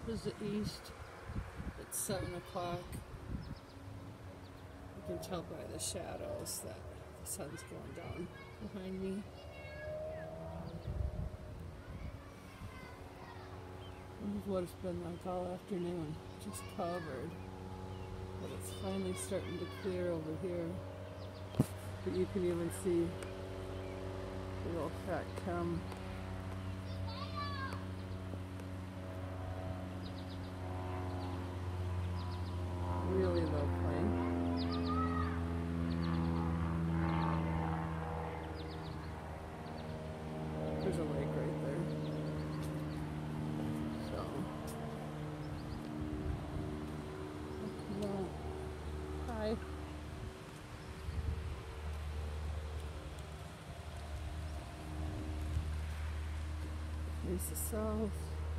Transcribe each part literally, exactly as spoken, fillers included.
is the east. It's seven o'clock. You can tell by the shadows that the sun's going down behind me. This is what it's been like all afternoon, just covered. But it's finally starting to clear over here. But you can even see the little fat Chem. Really low plane. There's a lake right there. So, well, hi. Here's the south.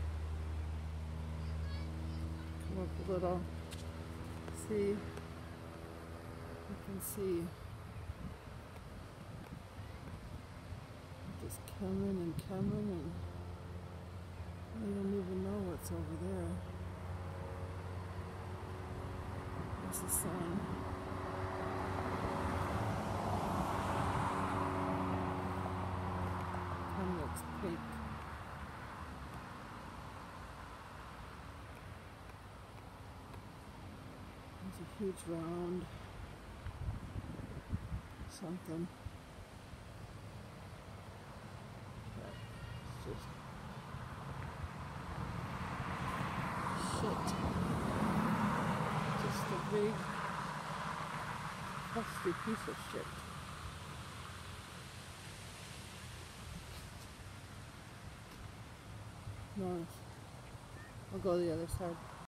Come up a little. See, you can see just coming and coming, and I don't even know what's over there. There's the sun. Kind of looks pink. There's a huge round something. That's just shit. Just a big rusty piece of shit. Nice. I'll go to the other side.